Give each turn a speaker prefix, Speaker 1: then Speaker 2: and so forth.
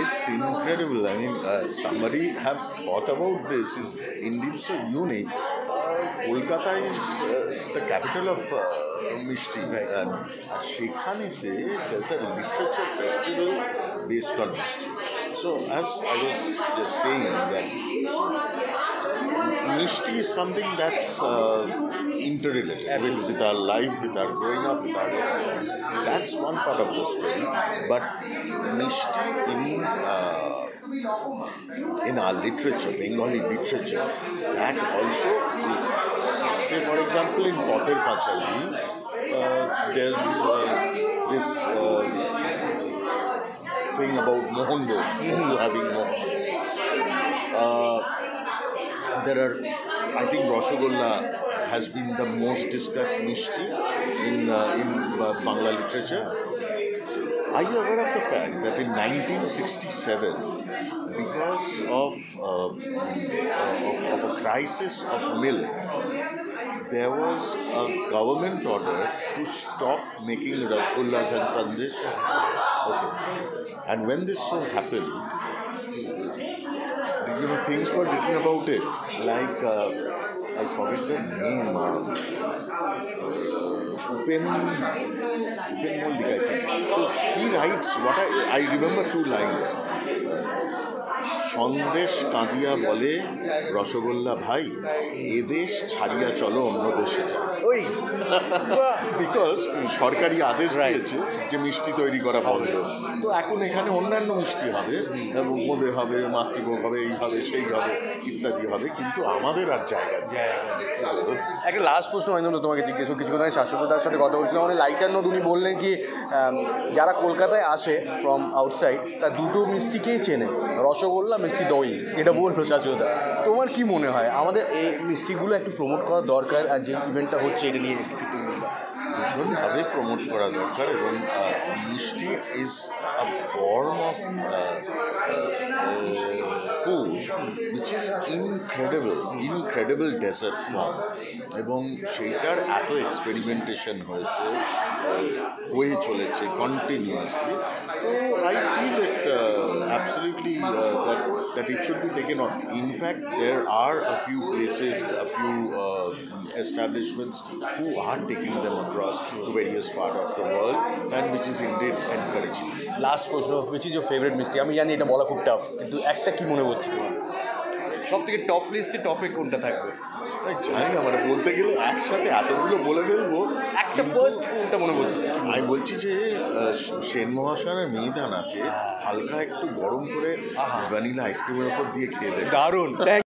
Speaker 1: it's incredible. I mean, somebody have thought about this. Is indeed so unique. Kolkata is the capital of Mishti, and Shekhanete there's a literature festival based on Mishti. So as I was just saying that Mishti is something that's interrelated with our life, with our growing up, with our that's one part of the story. But Mishti in our literature, Bengali literature, that also is, say for example in Potter Pachali, there's this thing about Mohondo, having Mohondo. There are, I think Rasgulla has been the most discussed Mishti in Bangla literature. Are you aware of the fact that in 1967, because of a crisis of milk, there was a government order to stop making rasgullas and sandesh? Okay. And when this so happened, things were written about it, like I forget the name, Upen Moldik, I think. So he writes, I remember two lines. Sandesh কাঁদিয়া বলে রসগোল্লা ভাই এ দেশ ছাড়িয়া চলো অন্য দেশে ওই because সরকারি আদেশ দিয়েছে যে মিষ্টি তৈরি করা বন্ধ। তো এখন এখানে অন্যান্য মিষ্টি হবে, বোঁদে হবে, মাতৃভোগ হবে, এই হবে সেই হবে ইত্যাদি হবে, কিন্তু আমাদের আর জায়গা।
Speaker 2: একটা লাস্ট প্রশ্ন তোমাকে জিজ্ঞেস কিছু কথা শাশ্বতদার সাথে কথা বলছিলাম, মানে লাইটার নোট উনি বললেন কি যারা কলকাতায় আসে ফ্রম আউটসাইড তার দুটো মিষ্টিকেই চেনে, রসগোল্লা মিষ্টি দই, এটা বললো শাশ্বতদা। তোমার কি মনে হয় আমাদের এই মিষ্টিগুলো একটু প্রমোট করা দরকার, আর যে ইভেন্টটা হচ্ছে এটা নিয়ে একটু
Speaker 1: ভীষণভাবে প্রমোট করা দরকার, এবং mishti is a form of food which is incredible dessert form, এবং সেইটার এত এক্সপেরিমেন্টেশন হয়ে চলেছে কন্টিনিউয়াসলি। তো I feel it absolutely that it should be taken on. In fact, there are a few places, a few establishments who are taking them across to various parts of the world, and which is indeed encouraging.
Speaker 2: Last question, which is your favorite মিষ্টি? আমি জানি এটা বলা খুব tough, কিন্তু একটা কি মনে হচ্ছে তোমার সব থেকে টপ লিস্টে টপিক কোনটা থাকবে?
Speaker 1: জানি না, মানে বলতে গেলে একসাথে এতগুলো বলে ফেলবো,
Speaker 2: একটা ফার্স্ট কোনটা মনে হচ্ছে?
Speaker 1: আমি বলছি যে সেন মহাশয়ের মিহিদানাকে হালকা একটু গরম করে ভ্যানিলা আইসক্রিমের উপর দিয়ে খেয়ে দেবে,
Speaker 2: দারুণ।